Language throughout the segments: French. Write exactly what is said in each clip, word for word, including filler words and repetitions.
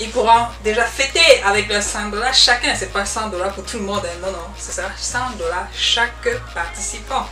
ils pourront déjà fêter avec leurs cent dollars chacun. C'est pas cent dollars pour tout le monde, hein. Non, non, ce sera cent dollars chaque participant.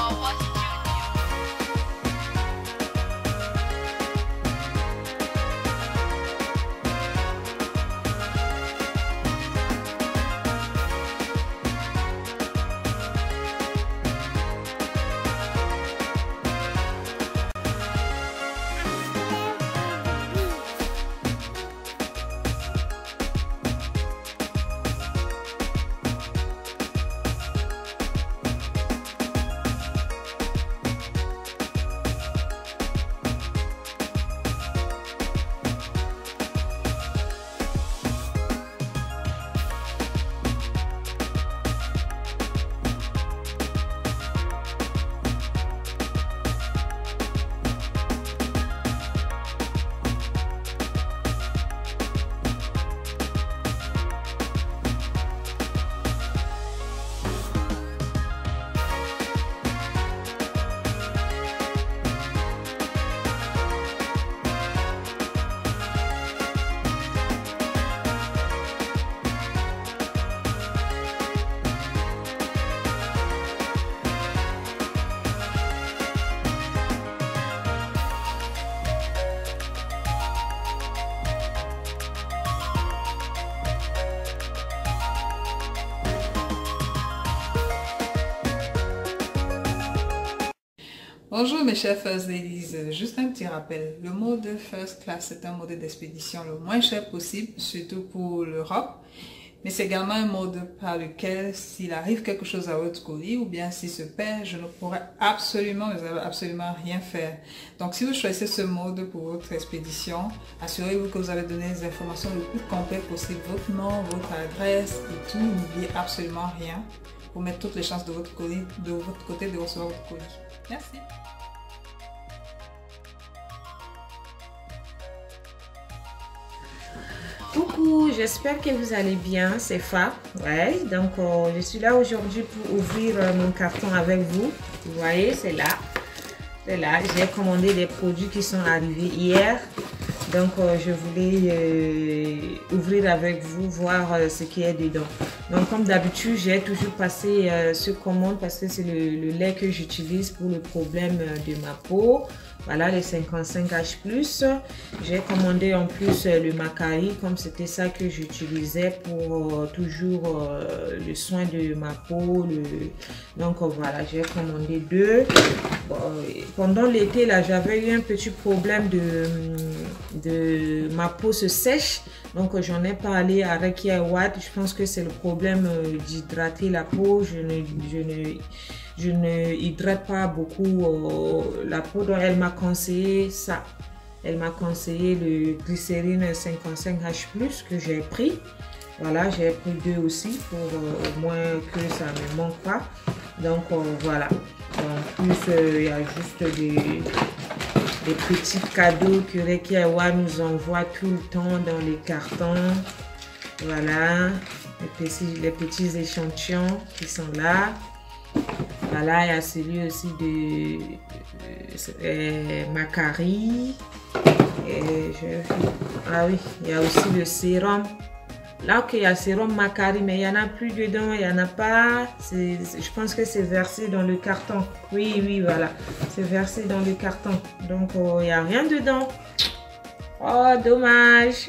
Bonjour mes chers First Ladies, juste un petit rappel, le mode First Class c'est un mode d'expédition le moins cher possible, surtout pour l'Europe, mais c'est également un mode par lequel s'il arrive quelque chose à votre colis ou bien s'il se perd, je ne pourrai absolument, absolument rien faire. Donc si vous choisissez ce mode pour votre expédition, assurez-vous que vous avez donné les informations le plus complètes possible, votre nom, votre adresse et tout, n'oubliez absolument rien pour mettre toutes les chances de votre colis, de votre côté de recevoir votre colis. Merci. Coucou, j'espère que vous allez bien, c'est Fa. Ouais, donc euh, je suis là aujourd'hui pour ouvrir euh, mon carton avec vous. Vous voyez, c'est là. C'est là. J'ai commandé des produits qui sont arrivés hier. Donc euh, je voulais euh, ouvrir avec vous, voir euh, ce qu'il y a dedans. Donc comme d'habitude, j'ai toujours passé euh, ce commande parce que c'est le, le lait que j'utilise pour le problème euh, de ma peau. Voilà les cinquante-cinq H plus. J'ai commandé en plus euh, le Macari comme c'était ça que j'utilisais pour euh, toujours euh, le soin de ma peau. Le... Donc euh, voilà, j'ai commandé deux. Bon, pendant l'été là, j'avais eu un petit problème de, de ma peau se sèche. Donc euh, j'en ai parlé à Rekia Watt. Je pense que c'est le problème euh, d'hydrater la peau. Je ne, je ne Je ne hydrate pas beaucoup euh, la peau, donc elle m'a conseillé ça. Elle m'a conseillé le glycérine cinquante-cinq H plus que j'ai pris. Voilà, j'ai pris deux aussi pour euh, au moins que ça ne manque pas. Donc euh, voilà. En plus, il euh, y a juste des, des petits cadeaux que Rekiawa nous envoie tout le temps dans les cartons. Voilà, les petits, les petits échantillons qui sont là. Voilà, il y a celui aussi de euh, Macari. Et je, ah oui, il y a aussi le sérum. Là, ok, il y a sérum Macari, mais il n'y en a plus dedans, il n'y en a pas. Je pense que c'est versé dans le carton. Oui, oui, voilà. C'est versé dans le carton. Donc, oh, il n'y a rien dedans. Oh, dommage.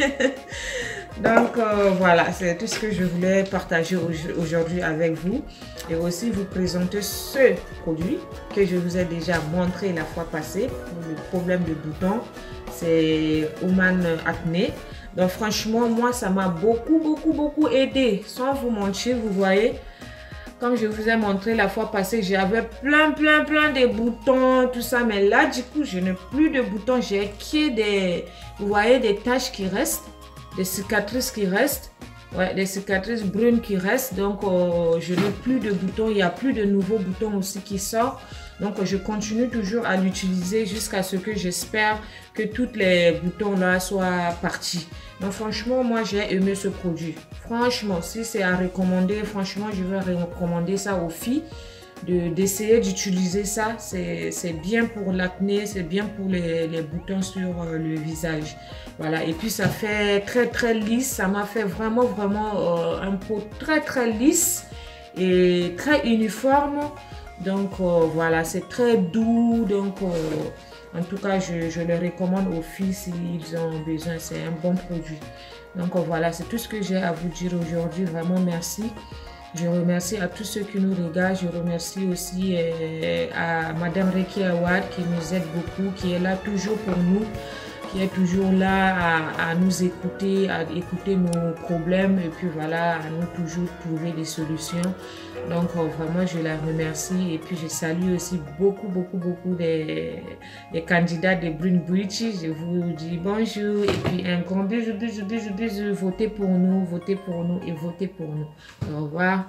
Donc euh, voilà, c'est tout ce que je voulais partager aujourd'hui avec vous et aussi vous présenter ce produit que je vous ai déjà montré la fois passée pour le problème de boutons. C'est Human Acne. Donc franchement, moi ça m'a beaucoup beaucoup beaucoup aidé. Sans vous mentir, vous voyez, comme je vous ai montré la fois passée, j'avais plein plein plein de boutons, tout ça, mais là du coup je n'ai plus de boutons. J'ai que des, vous voyez, des taches qui restent, des cicatrices qui restent, ouais, des cicatrices brunes qui restent. Donc euh, je n'ai plus de boutons, il n'y a plus de nouveaux boutons aussi qui sortent. Donc je continue toujours à l'utiliser jusqu'à ce que j'espère que tous les boutons là soient partis. Donc franchement, moi j'ai aimé ce produit. Franchement, si c'est à recommander, franchement je vais recommander ça aux filles. d'essayer de, d'utiliser ça. C'est bien pour l'acné, c'est bien pour les, les boutons sur euh, le visage. Voilà, et puis ça fait très très lisse, ça m'a fait vraiment vraiment euh, un pot très très lisse et très uniforme. Donc euh, voilà, c'est très doux. Donc euh, en tout cas, je, je le recommande aux filles s'ils ont besoin. C'est un bon produit. Donc euh, voilà, c'est tout ce que j'ai à vous dire aujourd'hui. Vraiment merci. Je remercie à tous ceux qui nous regardent. Je remercie aussi euh, à Madame Reiki Awad qui nous aide beaucoup, qui est là toujours pour nous, qui est toujours là à, à nous écouter, à écouter nos problèmes et puis voilà, à nous toujours trouver des solutions. Donc euh, vraiment, je la remercie et puis je salue aussi beaucoup, beaucoup, beaucoup des, des candidats de Greenbridge. Je vous dis bonjour et puis un grand bisou, bisou, bisou, bisou. Votez pour nous, votez pour nous et votez pour nous. Au revoir.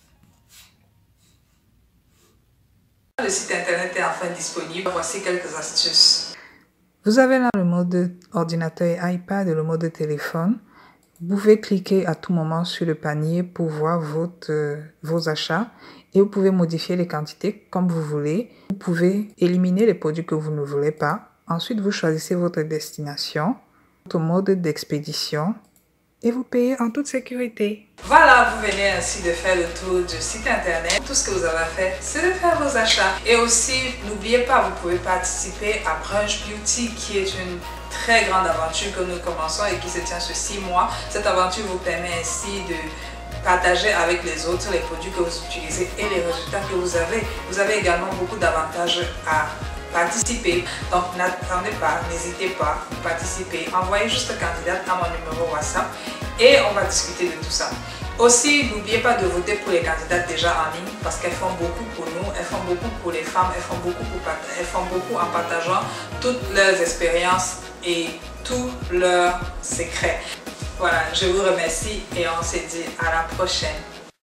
Le site internet est enfin disponible. Voici quelques astuces. Vous avez là le mode ordinateur et iPad et le mode téléphone. Vous pouvez cliquer à tout moment sur le panier pour voir votre, euh, vos achats et vous pouvez modifier les quantités comme vous voulez. Vous pouvez éliminer les produits que vous ne voulez pas. Ensuite, vous choisissez votre destination, votre mode d'expédition et vous payez en toute sécurité. Voilà, vous venez ainsi de faire le tour du site internet. Tout ce que vous avez à faire, c'est de faire vos achats. Et aussi, n'oubliez pas, vous pouvez participer à Brunch Beauty qui est une très grande aventure que nous commençons et qui se tient sur six mois. Cette aventure vous permet ainsi de partager avec les autres les produits que vous utilisez et les résultats que vous avez. Vous avez également beaucoup d'avantages à participer. Donc n'attendez pas, n'hésitez pas à participer. Envoyez juste candidate à mon numéro WhatsApp et on va discuter de tout ça. Aussi, n'oubliez pas de voter pour les candidates déjà en ligne parce qu'elles font beaucoup pour nous, elles font beaucoup pour les femmes, elles font beaucoup, pour, elles font beaucoup en partageant toutes leurs expériences et tous leurs secrets. Voilà, je vous remercie et on se dit à la prochaine.